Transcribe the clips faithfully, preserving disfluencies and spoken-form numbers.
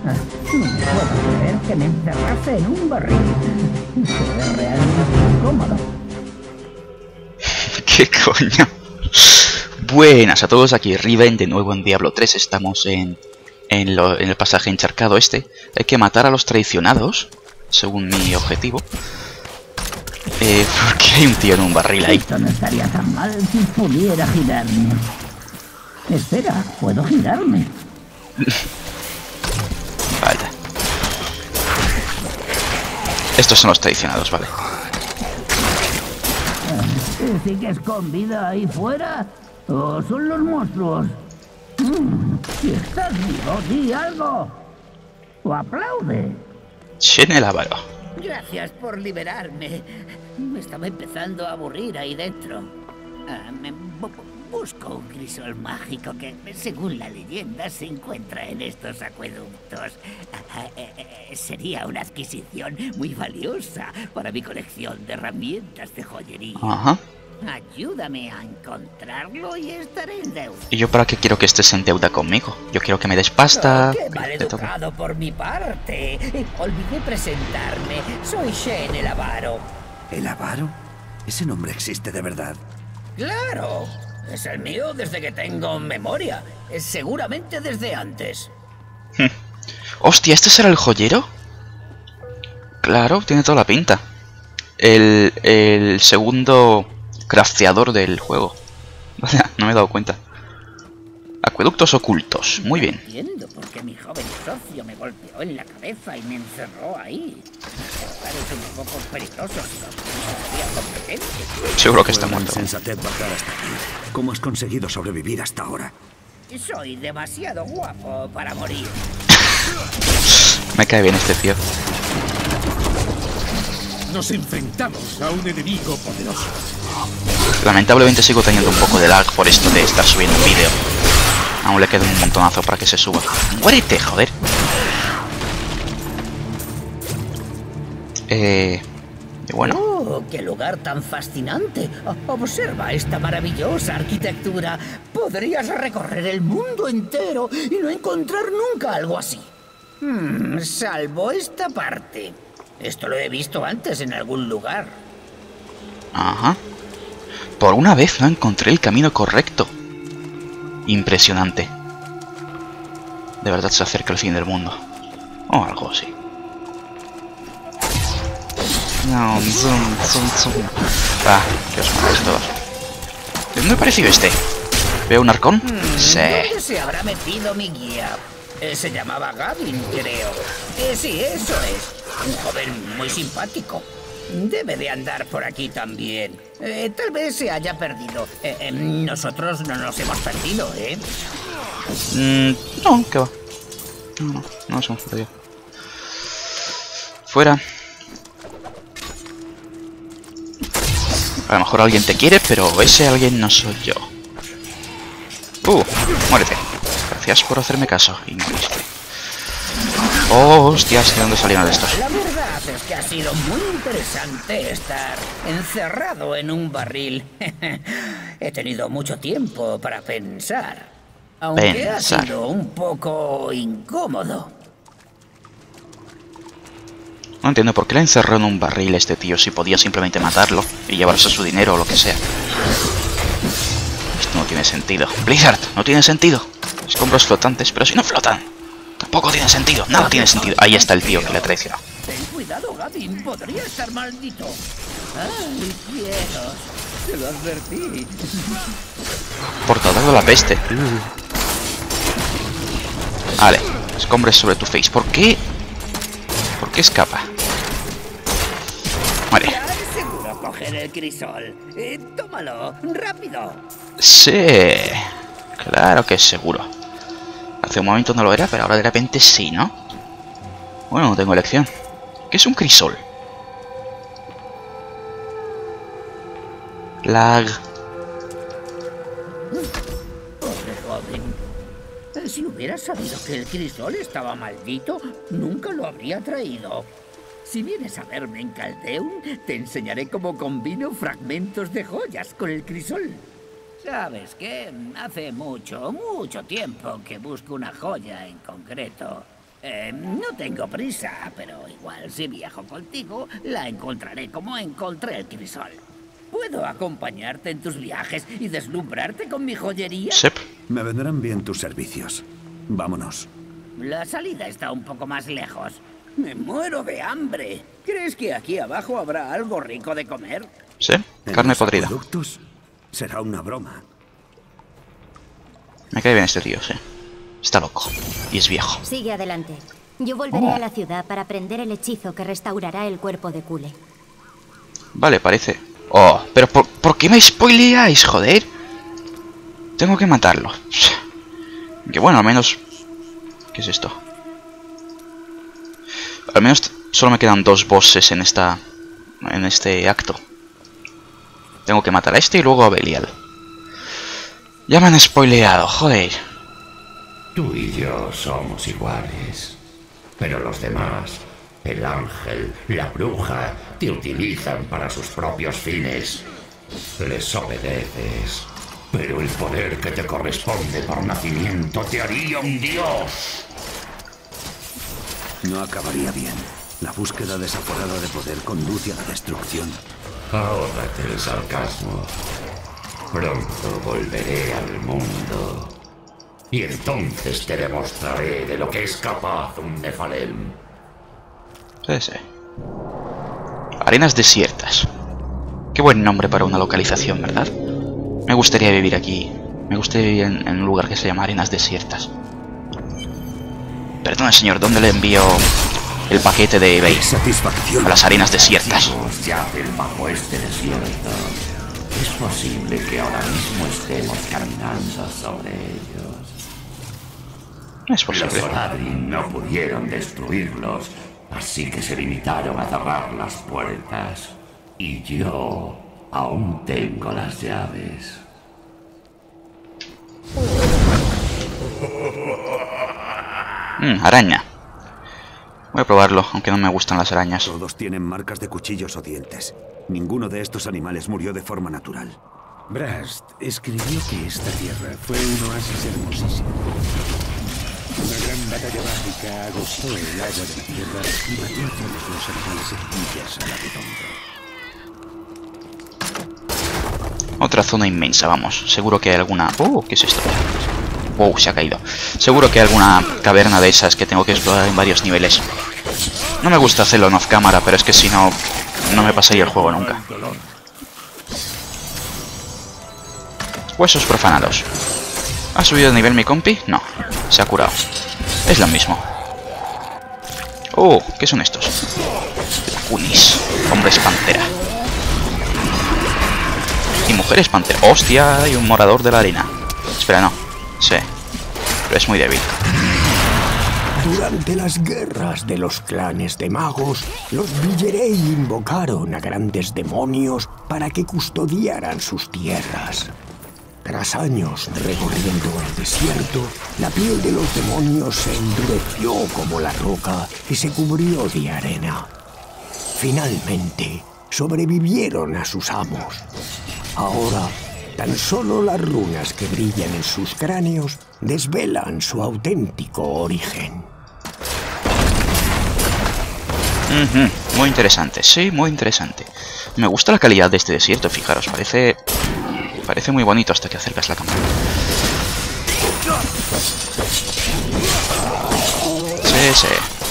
No puedo creer que me encerrase en un barril. Se ve realmente incómodo. ¿Qué coño? Buenas a todos, aquí Riven, de nuevo en Diablo tres. Estamos en, en, lo, en el pasaje encharcado este. Hay que matar a los traicionados, según mi objetivo. Eh, ¿Por qué hay un tío en un barril ahí? Esto no estaría tan mal si pudiera girarme. Espera, ¿puedo girarme? Vaya. Estos son los traicionados, vale. ¿Sigues con vida ahí fuera? ¿O son los monstruos? Mm, si estás vivo, di algo. O aplaude. Chen el avaro. Gracias por liberarme. Me estaba empezando a aburrir ahí dentro. Ah, me bu busco un crisol mágico que, según la leyenda, se encuentra en estos acueductos. Ah, eh, eh, sería una adquisición muy valiosa para mi colección de herramientas de joyería. Ajá. Ayúdame a encontrarlo y estaré en deuda. ¿Y yo para qué quiero que estés en deuda conmigo? Yo quiero que me des pasta. Oh, ¡qué maleducado por mi parte! Olvidé presentarme. Soy Shen el Avaro. ¿El Avaro? ¿Ese nombre existe de verdad? ¡Claro! Es el mío desde que tengo memoria. Es seguramente desde antes. Hostia, ¿este será el joyero? Claro, tiene toda la pinta. El, el segundo crafteador del juego. Vaya, no me he dado cuenta. Acueductos ocultos, muy bien. No entiendo por qué mi joven socio me golpeó en la cabeza y me encerró ahí. Parece un poco peligroso si no sería competente. Seguro que está muerto. Sensatez bajar hasta aquí. ¿Cómo has conseguido sobrevivir hasta ahora? Soy demasiado guapo para morir. Me cae bien este tío. Nos enfrentamos a un enemigo poderoso. Lamentablemente sigo teniendo un poco de lag por esto de estar subiendo un vídeo. Aún le queda un montonazo para que se suba. ¡Muérete, joder! Eh... Y bueno... ¡Oh, qué lugar tan fascinante! O- Observa esta maravillosa arquitectura. Podrías recorrer el mundo entero y no encontrar nunca algo así. Hmm, salvo esta parte. Esto lo he visto antes en algún lugar. Ajá. Por una vez no encontré el camino correcto. Impresionante. De verdad se acerca el fin del mundo. O algo así. No, zoom, zoom, zoom. Ah, que os matáis todos. ¿De dónde ha aparecido este? ¿Veo un arcón? Hmm, Sí. ¿Dónde se habrá metido mi guía? Eh, se llamaba Gavin, creo. Eh, sí, eso es. Un joven muy simpático. Debe de andar por aquí también. Eh, tal vez se haya perdido. Eh, eh, nosotros no nos hemos perdido, ¿eh? Mm, no, ¿qué va? No, no, no nos hemos perdido. Fuera. A lo mejor alguien te quiere, pero ese alguien no soy yo. Uh, muérete. Gracias por hacerme caso. Y moriste. Oh, hostias, ¿de dónde salieron estos? La verdad es que ha sido muy interesante estar encerrado en un barril. He tenido mucho tiempo para pensar. Aunque Pensar. ha sido un poco incómodo. No entiendo por qué le encerró en un barril este tío si podía simplemente matarlo y llevarse su dinero o lo que sea. Esto no tiene sentido. Blizzard, no tiene sentido. Escombros flotantes, pero si no flotan. Tampoco tiene sentido, nada tiene sentido. Ahí está el tío que le traicionó. Ten cuidado, Gavin. Podría estar maldito. Ay, cielos. Te lo advertí. Portador de la peste. Vale, escombres sobre tu face. ¿Por qué? ¿Por qué escapa? Vale. Ya es seguro coger el crisol. Eh, tómalo, rápido. Sí. Claro que es seguro. Hace un momento no lo era, pero ahora de repente sí, ¿no? Bueno, no tengo elección. ¿Qué es un crisol? Lag. Pobre joven. Eh, Si hubiera sabido que el crisol estaba maldito, nunca lo habría traído. Si vienes a verme en Caldeum, te enseñaré cómo combino fragmentos de joyas con el crisol. ¿Sabes qué? Hace mucho, mucho tiempo que busco una joya en concreto. Eh, no tengo prisa, pero igual si viajo contigo, la encontraré como encontré el crisol. ¿Puedo acompañarte en tus viajes y deslumbrarte con mi joyería? Sí. Me vendrán bien tus servicios. Vámonos. La salida está un poco más lejos. Me muero de hambre. ¿Crees que aquí abajo habrá algo rico de comer? Sí, ¿En carne los podrida. acueductos? Será una broma. Me cae bien este tío, sí. Está loco. Y es viejo. Sigue adelante. Yo volveré Oh. a la ciudad para aprender el hechizo que restaurará el cuerpo de Kule. Vale, parece... Oh, pero ¿por, ¿por qué me spoileáis, joder? Tengo que matarlo. Que bueno, al menos... ¿Qué es esto? Al menos solo me quedan dos bosses en esta... En este acto. Tengo que matar a este y luego a Belial. Ya me han spoileado, joder. Tú y yo somos iguales. Pero los demás, el ángel, la bruja, te utilizan para sus propios fines. Les obedeces. Pero el poder que te corresponde por nacimiento te haría un dios. No acabaría bien. La búsqueda desaforada de poder conduce a la destrucción. Ahórrate el sarcasmo. Pronto volveré al mundo. Y entonces te demostraré de lo que es capaz un Nefalem. Sí, sí. Arenas desiertas. Qué buen nombre para una localización, ¿verdad? Me gustaría vivir aquí. Me gustaría vivir en, en un lugar que se llama Arenas desiertas. Perdona, señor, ¿dónde le envío el paquete de eBay? Satisfacción. A las arenas desiertas. Los yacen bajo este desierto. Es posible que ahora mismo estemos caminando sobre ellos. Es Los posible. Soladrin no pudieron destruirlos, así que se limitaron a cerrar las puertas. Y yo aún tengo las llaves. Mm, araña. Voy a probarlo, aunque no me gustan las arañas. Todos tienen marcas de cuchillos o dientes. Ninguno de estos animales murió de forma natural. Brast escribió que esta tierra fue un oasis hermosísimo. Una gran batalla mágica agotó el agua de la tierra y batió a todos los animales erguillas a la redonda. Otra zona inmensa, vamos. Seguro que hay alguna... ¡Oh! ¿Qué es esto? ¡Oh! Se ha caído. Seguro que hay alguna caverna de esas que tengo que explorar en varios niveles. No me gusta hacerlo en off cámara, pero es que si no... No me pasaría el juego nunca. Huesos profanados. ¿Ha subido de nivel mi compi? No. Se ha curado. Es lo mismo. ¡Oh! ¿Qué son estos? Lacunis. Hombres pantera. Y mujeres pantera. ¡Hostia! Hay un morador de la arena. Espera, no. Sí. Pero es muy débil. Durante las guerras de los clanes de magos, los Villerei invocaron a grandes demonios para que custodiaran sus tierras. Tras años recorriendo el desierto, la piel de los demonios se endureció como la roca y se cubrió de arena. Finalmente, sobrevivieron a sus amos. Ahora, tan solo las runas que brillan en sus cráneos desvelan su auténtico origen. Uh-huh. Muy interesante, sí, muy interesante. Me gusta la calidad de este desierto, fijaros, parece... Parece muy bonito hasta que acercas la cámara. Sí, sí.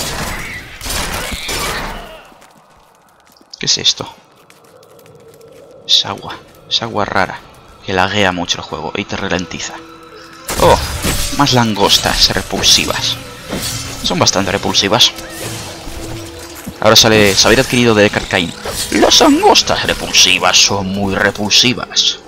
¿Qué es esto? Es agua, es agua rara, que laguea mucho el juego y te ralentiza. Oh, más langostas repulsivas. Son bastante repulsivas. Ahora sale saber adquirido de Carcaín. Las langostas repulsivas son muy repulsivas.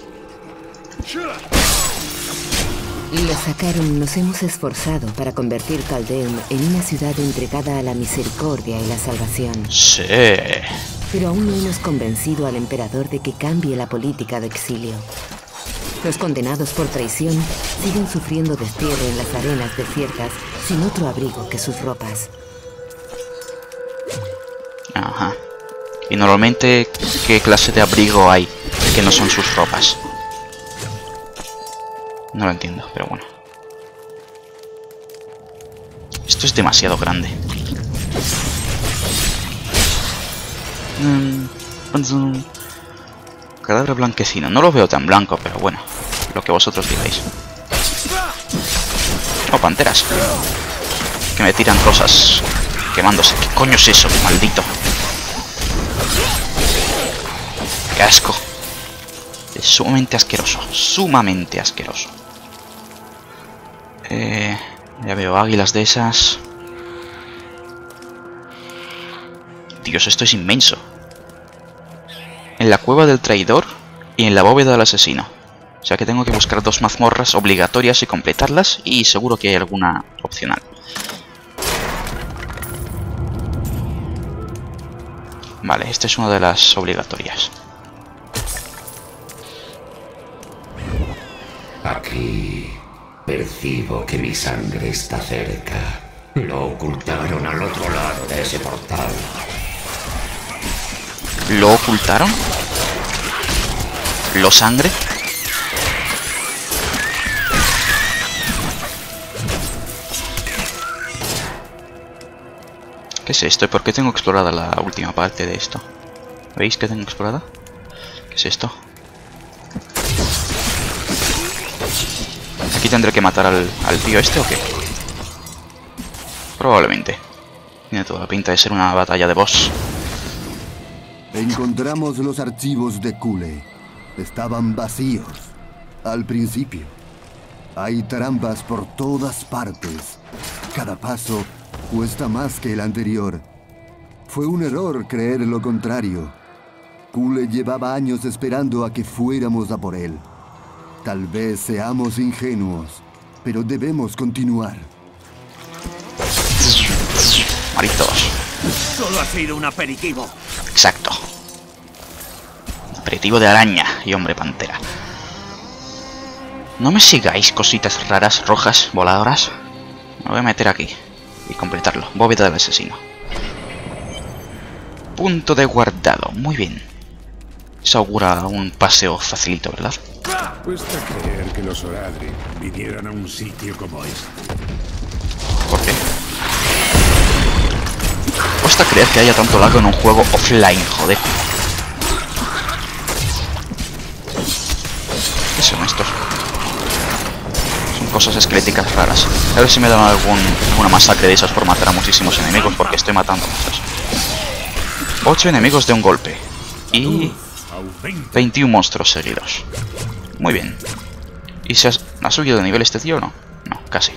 Los Sakarum nos hemos esforzado para convertir Caldeum en una ciudad entregada a la misericordia y la salvación. Sí. Pero aún no hemos convencido al emperador de que cambie la política de exilio. Los condenados por traición siguen sufriendo destierro en las arenas desiertas sin otro abrigo que sus ropas. Ajá. Y normalmente, ¿qué clase de abrigo hay que no son sus ropas? No lo entiendo, pero bueno. Esto es demasiado grande. Mm, cadáver blanquecino. No lo veo tan blanco, pero bueno. Lo que vosotros digáis. Oh, panteras. Que me tiran cosas quemándose. ¿Qué coño es eso? Maldito. ¡Qué asco! Es sumamente asqueroso. Sumamente asqueroso. Eh, ya veo águilas de esas. Dios, esto es inmenso. En la cueva del traidor y en la bóveda del asesino. O sea que tengo que buscar dos mazmorras obligatorias y completarlas. Y seguro que hay alguna opcional. Vale, esta es una de las obligatorias. Aquí percibo que mi sangre está cerca. Lo ocultaron al otro lado de ese portal. ¿Lo ocultaron? ¿Lo sangre? ¿Qué es esto? ¿Y por qué tengo explorada la última parte de esto? ¿Veis que tengo explorada? ¿Qué es esto? ¿Aquí tendré que matar al, al tío este o qué? Probablemente. Tiene toda la pinta de ser una batalla de boss. Encontramos los archivos de Kule. Estaban vacíos. Al principio. Hay trampas por todas partes. Cada paso cuesta más que el anterior. Fue un error creer lo contrario. Kule llevaba años esperando a que fuéramos a por él. Tal vez seamos ingenuos, pero debemos continuar. Maritos. Solo ha sido un aperitivo. Exacto. Aperitivo de araña y hombre pantera. No me sigáis, cositas raras, rojas, voladoras. Me voy a meter aquí y completarlo. Bóveda del asesino. Punto de guardado. Muy bien. Eso augura un paseo facilito, ¿verdad? Cuesta creer que los Oradri vinieran a un sitio como este. ¿Por qué? Cuesta creer que haya tanto lag en un juego offline, joder. ¿Qué son estos? Son cosas esqueléticas raras. A ver si me dan algún, alguna masacre de esas por matar a muchísimos enemigos, porque estoy matando muchos. ocho enemigos de un golpe. Y veintiún monstruos seguidos. Muy bien. ¿Y se ha, ha subido de nivel este tío o no? No, casi.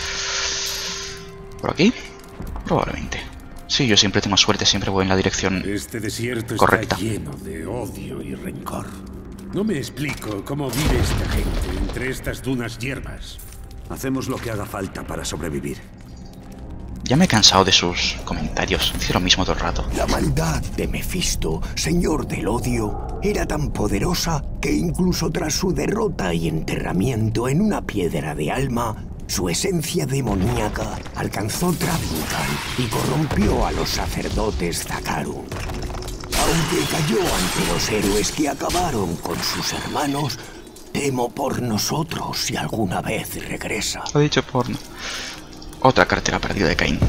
¿Por aquí? Probablemente. Sí, yo siempre tengo suerte, siempre voy en la dirección este desierto correcta. Está lleno de odio y rencor. No me explico cómo vive esta gente entre estas dunas hierbas. Hacemos lo que haga falta para sobrevivir. Ya me he cansado de sus comentarios. Dice lo mismo todo el rato. La maldad de Mefisto, señor del odio, era tan poderosa que incluso tras su derrota y enterramiento en una piedra de alma, su esencia demoníaca alcanzó Travincan y corrompió a los sacerdotes Zakarun. Aunque cayó ante los héroes que acabaron con sus hermanos, temo por nosotros si alguna vez regresa. Ha dicho porno. Otra cartera perdida de Caín.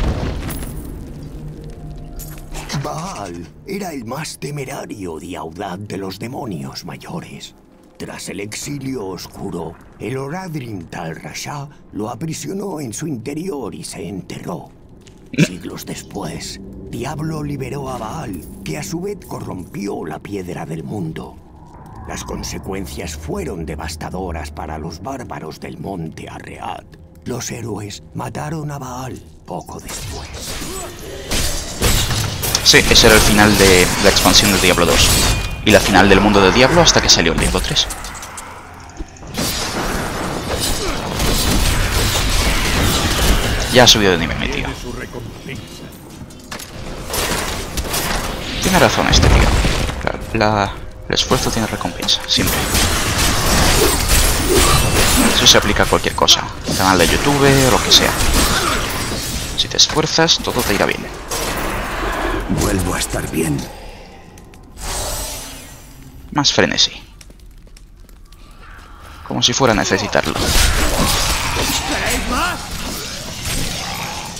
Baal era el más temerario y audaz de los demonios mayores. Tras el exilio oscuro, el Oradrin Tal Rasha lo aprisionó en su interior y se enterró. Siglos después, Diablo liberó a Baal, que a su vez corrompió la piedra del mundo. Las consecuencias fueron devastadoras para los bárbaros del monte Arreat. Los héroes mataron a Baal poco después. Sí, ese era el final de la expansión del Diablo dos. Y la final del mundo del Diablo hasta que salió el Diablo tres. Ya ha subido de nivel, mi tío. Tiene razón este tío. La, la, el esfuerzo tiene recompensa, siempre. Eso se aplica a cualquier cosa. Canal de YouTube o lo que sea. Si te esfuerzas, todo te irá bien. Vuelvo a estar bien. Más frenesí. Como si fuera a necesitarlo.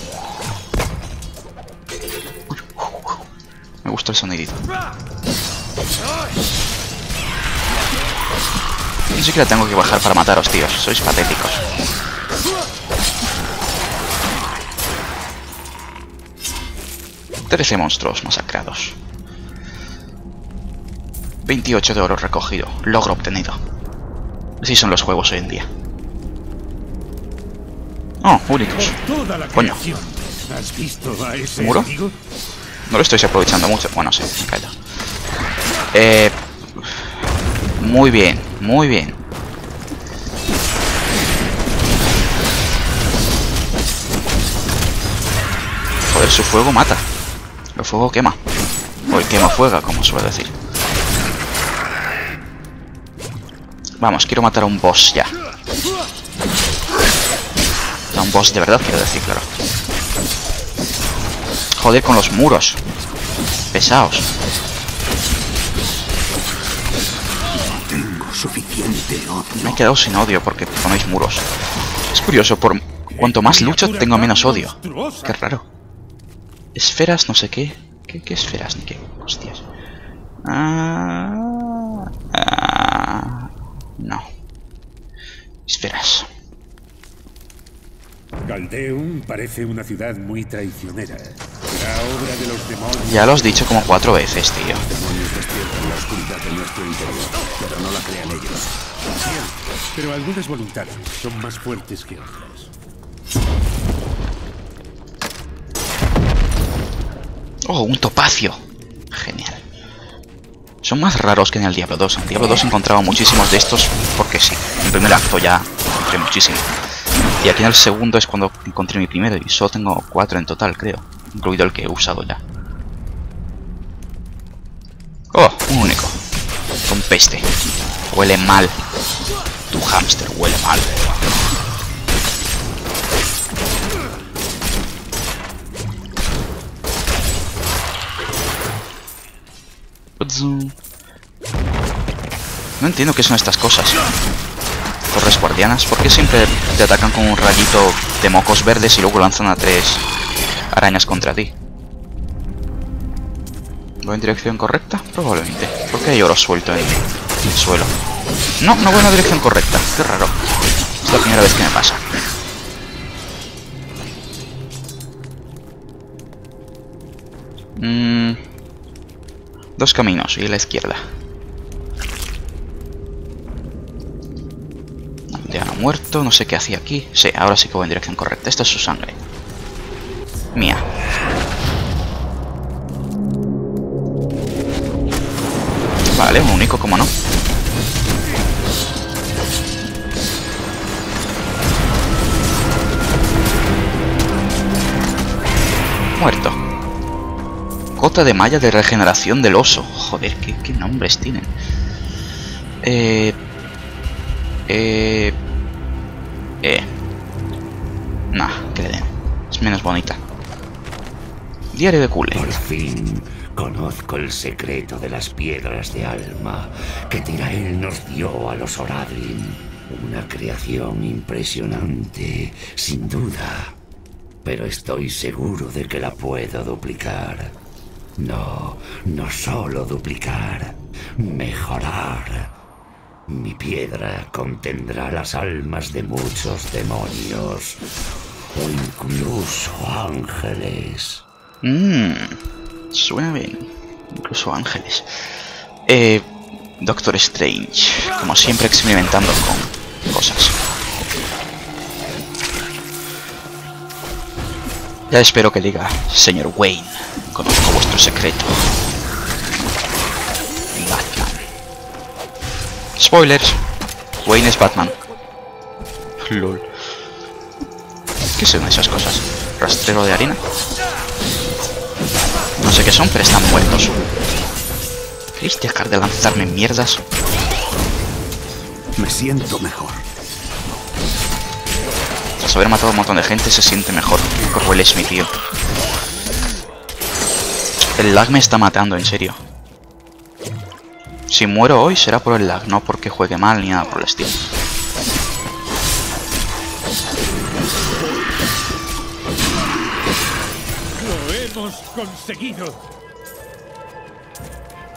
gusta el sonidito. Ni siquiera tengo que bajar para mataros, tíos. Sois patéticos. trece monstruos masacrados. veintiocho de oro recogido. Logro obtenido. Así son los juegos hoy en día. Oh, únicos. Coño. ¿Has visto a ese ¿Muro? amigo? No lo estoy aprovechando mucho. Bueno, sí, me callo. Eh... Muy bien, muy bien. Joder, su fuego mata. El fuego quema. O el quema fuega, como suele decir. Vamos, quiero matar a un boss ya. A un boss de verdad, quiero decir, claro. Joder con los muros. Pesados. Tengo suficiente odio. Me he quedado sin odio porque ponéis muros. Es curioso, por cuanto más lucho tengo menos odio. Qué raro. Esferas, no sé qué. ¿Qué, qué esferas? Ni qué hostias. Ah, ah, no. Esferas. Caldeum parece una ciudad muy traicionera. La obra de los demonios. Ya lo has dicho como cuatro veces, tío. Los demonios despiertan la oscuridad de nuestro interior, pero no la crean ellos. Pero algunas voluntades son más fuertes que otras. Oh, un topacio. Genial. Son más raros que en el Diablo dos. En el Diablo dos encontraba muchísimos de estos porque sí. En el primer acto ya encontré muchísimo. Y aquí en el segundo es cuando encontré mi primero. Y solo tengo cuatro en total, creo. Incluido el que he usado ya. Oh, un único. Con peste. Huele mal. Tu hámster huele mal. No entiendo qué son estas cosas. Torres guardianas. ¿Por qué siempre te atacan con un rayito de mocos verdes y luego lanzan a tres arañas contra ti? ¿Voy en dirección correcta? Probablemente. ¿Por qué hay oro suelto en el suelo? No, no voy en la dirección correcta. Qué raro. Es la primera vez que me pasa. Mm, dos caminos y a la izquierda. Aldeano muerto, no sé qué hacía aquí. Sí, ahora sí que voy en dirección correcta. Esta es su sangre. Mía. Vale, un único, como no. Muerto. Cota de malla de regeneración del oso. Joder, qué, qué nombres tienen. Eh... Eh... Eh... Nah, que le den. Es menos bonita. Diario de Cule. Por fin conozco el secreto de las piedras de alma que Tirael nos dio a los Oradrim. Una creación impresionante, sin duda. Pero estoy seguro de que la puedo duplicar. No, no solo duplicar, mejorar. Mi piedra contendrá las almas de muchos demonios, o incluso ángeles. Mmm, suena bien. Incluso ángeles. Eh, Doctor Strange, como siempre experimentando con cosas. Ya espero que diga, señor Wayne, conozco vuestro secreto. Batman. Spoilers. Wayne es Batman. Lol. ¿Qué son esas cosas? ¿Rastrero de harina? No sé qué son, pero están muertos. ¿Queréis dejar de lanzarme mierdas? Me siento mejor. Tras haber matado a un montón de gente se siente mejor. Qué cruel es mi tío. El lag me está matando, en serio. Si muero hoy será por el lag, no porque juegue mal ni nada por el estilo. ¡Lo hemos conseguido!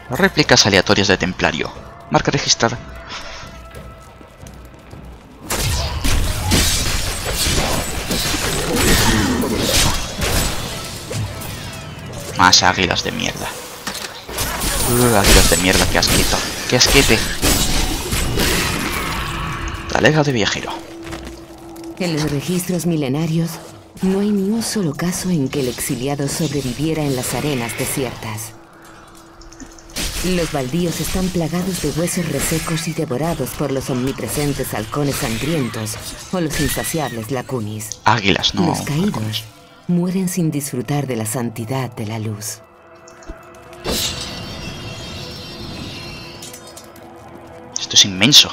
Réplicas aleatorias de templario. Marca registrada. Más águilas de mierda. Uh, águilas de mierda, qué asquito. Qué asquete. Talega de viajero. En los registros milenarios, no hay ni un solo caso en que el exiliado sobreviviera en las arenas desiertas. Los baldíos están plagados de huesos resecos y devorados por los omnipresentes halcones sangrientos o los insaciables lacunis. Águilas, no. Los caídos mueren sin disfrutar de la santidad de la luz. Esto es inmenso.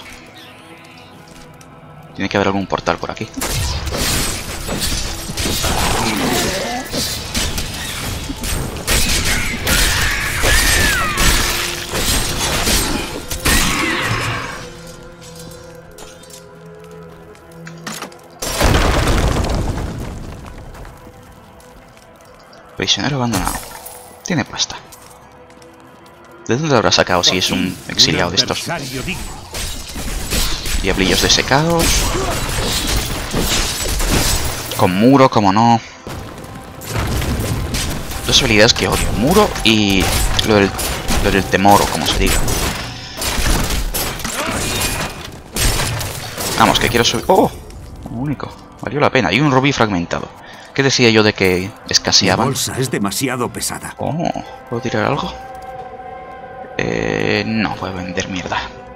Tiene que haber algún portal por aquí. Prisionero abandonado. Tiene pasta. ¿De dónde lo habrá sacado si es un exiliado de estos? Diablillos desecados. Con muro, como no. Dos habilidades que odio. Muro y lo del, lo del temor, o como se diga. Vamos, que quiero subir... ¡Oh! Único. Valió la pena. Y un rubí fragmentado. ¿Qué decía yo de que escaseaban? La bolsa es demasiado pesada. Oh, ¿puedo tirar algo? Eh, no, voy a vender mierda.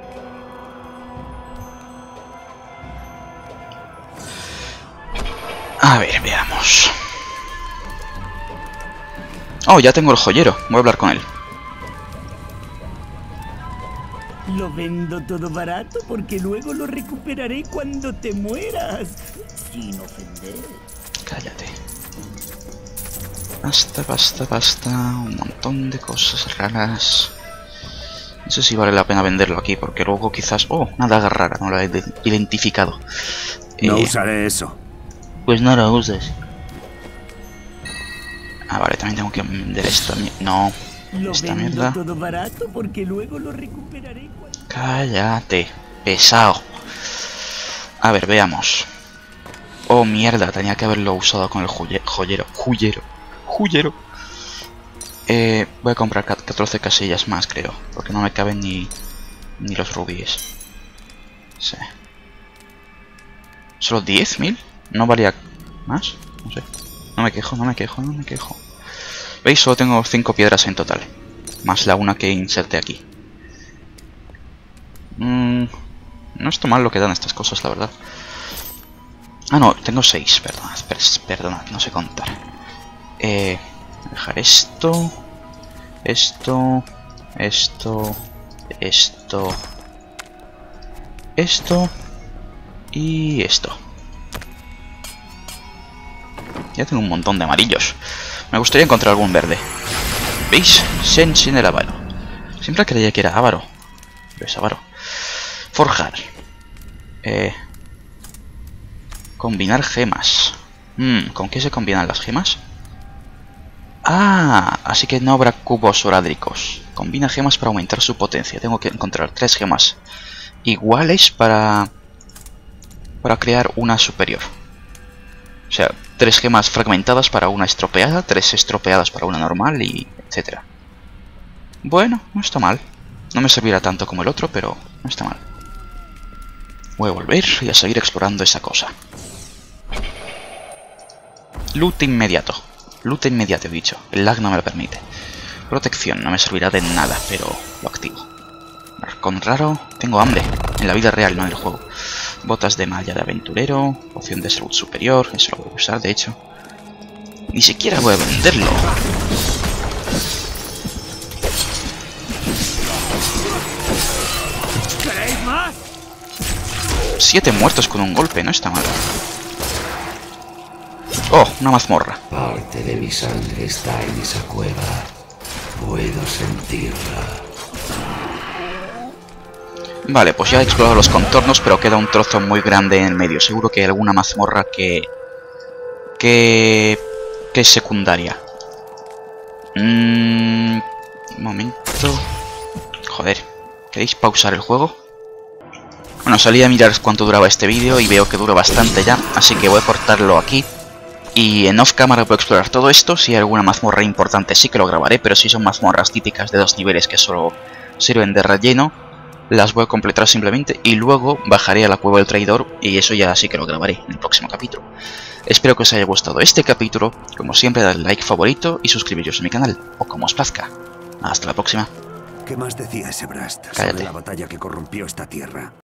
A ver, veamos. Oh, ya tengo el joyero. Voy a hablar con él. Lo vendo todo barato porque luego lo recuperaré cuando te mueras. Sin ofender. Cállate. Basta, basta, basta. Un montón de cosas raras. No sé si vale la pena venderlo aquí, porque luego quizás... Oh, una daga rara, no la he identificado. No eh, usaré eso. Pues no lo uses. Ah, vale, también tengo que vender esta mierda. No, Lo esta vendo mierda. todo barato porque luego lo recuperaré cuando... Cállate, pesado. A ver, veamos. Oh, mierda, tenía que haberlo usado con el joye joyero. Joyero. Joyero. Eh, voy a comprar catorce casillas más, creo. Porque no me caben ni, ni los rubíes. Sí. ¿Solo diez mil? ¿No valía más? No sé. No me quejo, no me quejo, no me quejo. ¿Veis? Solo tengo cinco piedras en total. Más la una que inserté aquí. Mm, no está mal lo que dan estas cosas, la verdad. Ah, no, tengo seis, perdonad, per perdonad, no sé contar. Eh, dejar esto, esto, esto, esto, esto y esto. Ya tengo un montón de amarillos. Me gustaría encontrar algún verde. ¿Veis? Senshin el avaro. Siempre creía que era avaro, pero es avaro. Forjar. Eh... Combinar gemas. Hmm, ¿con qué se combinan las gemas? Ah, así que no habrá cubos orádricos. Combina gemas para aumentar su potencia. Tengo que encontrar tres gemas iguales para... para crear una superior. O sea, tres gemas fragmentadas para una estropeada, tres estropeadas para una normal y etcétera. Bueno, no está mal. No me servirá tanto como el otro, pero no está mal. Voy a volver y a seguir explorando esa cosa. Loot inmediato. Loot inmediato he dicho. El lag no me lo permite. Protección no me servirá de nada, pero lo activo. Con raro, tengo hambre. En la vida real, no en el juego. Botas de malla de aventurero. Poción de salud superior. Eso lo voy a usar, de hecho. Ni siquiera voy a venderlo. ¿Queréis más? Siete muertos con un golpe, no está mal. Oh, una mazmorra. Parte de mi sangre está en esa cueva. Puedo sentirla. Vale, pues ya he explorado los contornos, pero queda un trozo muy grande en el medio. Seguro que hay alguna mazmorra que... que... que es secundaria. Mm, un momento... Joder, ¿queréis pausar el juego? Bueno, salí a mirar cuánto duraba este vídeo y veo que dura bastante ya, así que voy a cortarlo aquí. Y en off cámara puedo explorar todo esto. Si hay alguna mazmorra importante sí que lo grabaré, pero si son mazmorras típicas de dos niveles que solo sirven de relleno, las voy a completar simplemente y luego bajaré a la cueva del traidor y eso ya sí que lo grabaré en el próximo capítulo. Espero que os haya gustado este capítulo. Como siempre, dadle like, favorito y suscribiros a mi canal, o como os plazca. Hasta la próxima. ¿Qué más decía ese Brast sobre Cállate. la batalla que corrompió esta tierra?